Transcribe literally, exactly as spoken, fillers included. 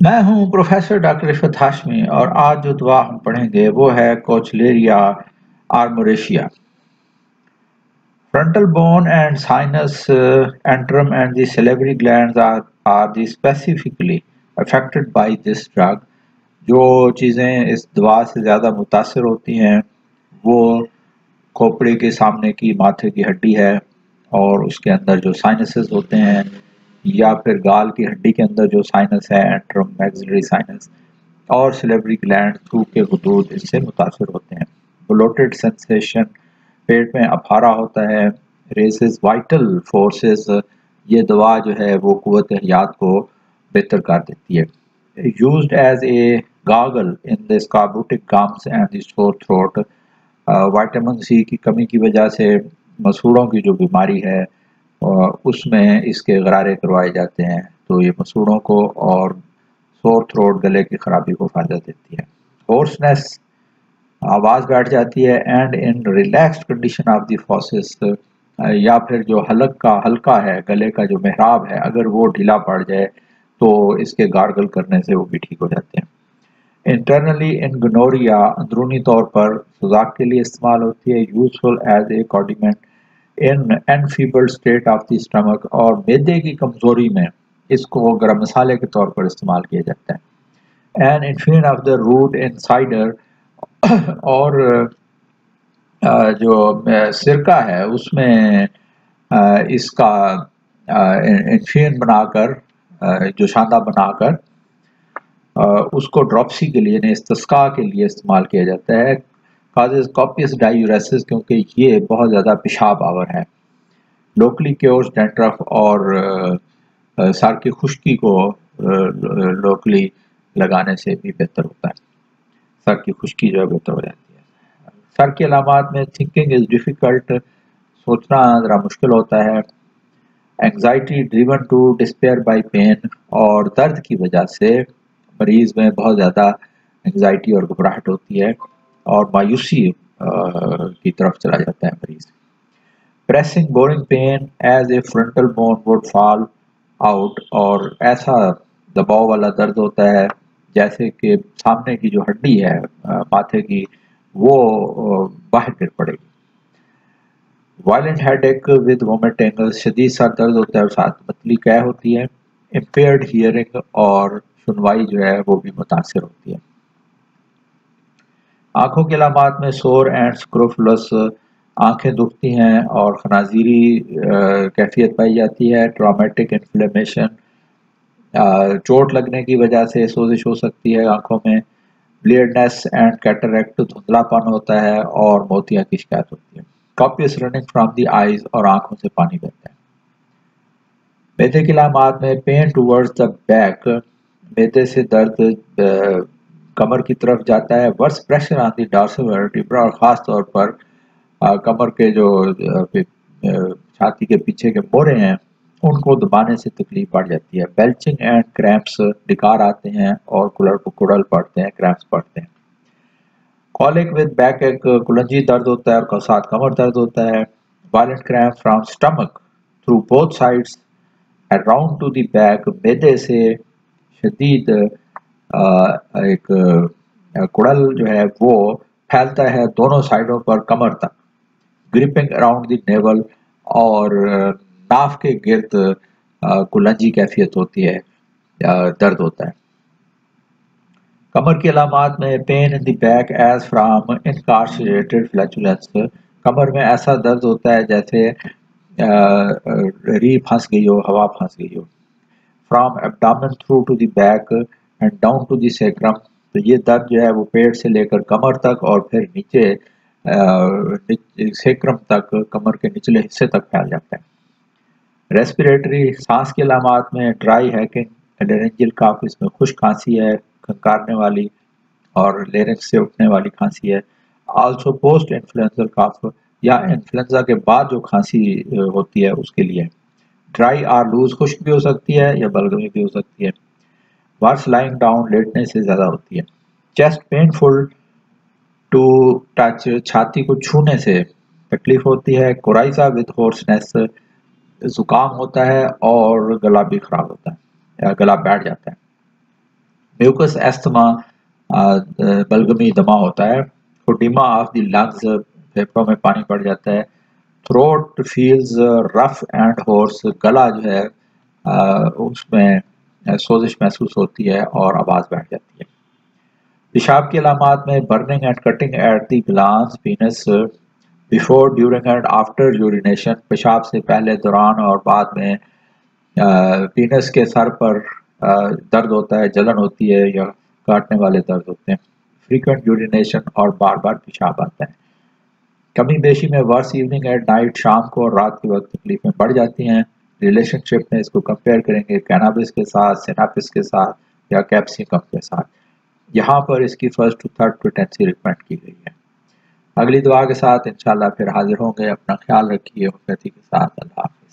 मैं हूं professor doctor Ishrat Hashmi और आज जो दवा हम पढ़ेंगे वो है कोचलेरिया आर्मोरेशिया। Frontal bone and sinus, uh, antrum and the salivary glands are, are the specifically affected by this drug। जो चीज़ें इस दवा से ज़्यादा मुतासर होती हैं वो खोपड़ी के सामने की माथे की हड्डी है और उसके अंदर जो साइनसेस होते हैं या फिर गाल की हड्डी के अंदर जो साइनस है एंट्रम मैक्सिलरी साइनस और सिलेवरी ग्लैंड थूक के गुदूद इससे मुतासर होते हैं। ब्लोटेड सेंसेशन, पेट में अफारा होता है, रेसेस वाइटल फोर्सेस, ये दवा जो है वो कुव्वत हयात को बेहतर कर देती है। Used as a gargle in the scorbutic gums and the sore throat. Vitamin C की कमी की वजह से मसूड़ों की जो बीमारी है उसमें इसके गरारे करवाए जाते हैं, तो ये मसूड़ों को और सोर थ्रोट गले की खराबी को फायदा देती है। होर्सनेस, आवाज़ बैठ जाती है। And in relaxed condition of the fauces, या फिर जो हलक का हल्का है गले का जो मेहराब है अगर वो ढीला पड़ जाए तो इसके गार्गल करने से वो भी ठीक हो जाते हैं। इंटरनली इन गनोरिया, अंदरूनी तौर पर सुजाक के लिए इस्तेमाल होती है। Useful as a condiment in enfeebled state of the stomach, और मैदे की कमजोरी में इसको गरम मसाले के तौर पर इस्तेमाल किया जाता है। And infusion of the root in cider, और जो सिरका है उसमें इसका इन्फ्यूजन बनाकर, जो शांदा बनाकर उसको ड्रॉप्सी के लिए, इस्तिस्का के लिए इस्तेमाल किया जाता है। काजेज कॉपियस डायूरेसिस, क्योंकि ये बहुत ज़्यादा पेशाब आवर है। लोकली क्योर्स डेंड्रफ, और सर की खुश्की को लोकली लगाने से भी बेहतर होता है, सर की खुश्की जो है बेहतर हो जाती है। सर की अलामात में थिंकिंग इज डिफ़िकल्ट, सोचना ज़रा मुश्किल होता है। Anxiety driven to despair by pain, और दर्द की वजह से मरीज़ में बहुत ज़्यादा एंग्जाइटी और घबराहट होती है और मायूसी की तरफ चला जाता है मरीज़। Pressing boring pain as a frontal bone would fall out, और ऐसा दबाव वाला दर्द होता है जैसे कि सामने की जो हड्डी है माथे की वो बाहर गिर पड़ेगी। वायलेंट हेडेक विद वोमिटिंग, शदीद सर दर्द होता है और साथ पतली कै होती है। इम्पेयर्ड हियरिंग, और सुनवाई जो है वो भी मुतासर होती है। आंखों के अलामात में सोर एंड स्क्रोफुलस, आंखें दुखती हैं और खनाजीरी कैफियत पाई जाती है। ट्रॉमेटिक इन्फ्लेमेशन, चोट लगने की वजह से सोजिश हो सकती है आंखों में। ब्लियर्डनेस एंड कैटरेक्ट, धुंधलापन होता है और मोतिया की शिकायत होती है। Copious running from the eyes, और आंखों से पानी बहता है। मैदे की अलामात में पेन टूवर्ड्स द बैक, मैदे से दर्द कमर की तरफ जाता है। Worse pressure on the dorsal vertebra, और ख़ास तौर पर आ, कमर के जो छाती के पीछे के मोरे हैं उनको दबाने से तकलीफ बढ़ जाती है। बेल्चिंग एंड क्रैम्प्स, डिकार आते हैं और कुलर को कुड़ल पड़ते हैं, क्रैम्प्स पड़ते हैं। कॉलिक विद बैक एक, कुलंजी दर्द होता है और साथ कमर दर्द होता है। Violent cramp from stomach through both sides around to the back, मैदे से शदीद एक कुड़ल जो है वो फैलता है दोनों साइडों पर कमर तक। ग्रिपिंग अराउंड द नेवल, और नाफ के गिर्द कुलंजी कैफियत होती है, दर्द होता है। कमर की अलामात में pain in the back as from incarcerated flatulence, कमर में ऐसा दर्द होता है जैसे री फंस गई हो, हवा फंस गई हो। From abdomen through to the back and down to the sacrum, तो ये दर्द जो है वो पेट से लेकर कमर तक और फिर नीचे सेक्रम तक, कमर के निचले हिस्से तक फैल जाता है। रेस्पिरेटरी, सांस के अलामात में ड्राई हैकिंग, लेरेंजियल कफ, इसमें खुश्क खांसी है, खंकारने वाली और लेरिक्स से उठने वाली खांसी है। आल्सो पोस्ट इन्फ्लुएंजल कफ, या इन्फ्लुएंजा के बाद जो खांसी होती है उसके लिए। ड्राई और लूज, खुश्क भी हो सकती है या बलगमी भी हो सकती है। वर्स लाइंग डाउन, लेटने से ज़्यादा होती है। चेस्ट पेनफुल टू टच, छाती को छूने से तकलीफ होती है। कोराइजा विद होर्सनेस, जुकाम होता है और गला भी खराब होता है या गला बैठ जाता है। म्यूकस एस्थमा बलगमी दमा होता है। फुडिमा ऑफ द लंग्स, फेफड़ों में पानी पड़ जाता है। Throat feels rough and hoarse, गला जो है आ, उसमें सोजिश महसूस होती है और आवाज़ बैठ जाती है। पेशाब की अलामात में burning and cutting at the glans penis before during and after urination, पेशाब से पहले, दौरान और बाद में पीनस के सर पर दर्द होता है, जलन होती है या काटने वाले दर्द होते हैं। फ्रीक्वेंट यूरिनेशन और बार बार पेशाब आता है। कमी बेशी में वर्स इवनिंग एट नाइट, शाम को और रात के वक्त तकलीफें बढ़ जाती हैं। रिलेशनशिप में इसको कंपेयर करेंगे कैनाबिस के साथ, सिनापिस के साथ या कैप्सिकम के साथ। यहाँ पर इसकी first to third potency recommend की गई है। अगली दुआ के साथ इंशाल्लाह फिर हाजिर होंगे। अपना ख्याल रखिए। वफ़ाती के साथ अल्लाह।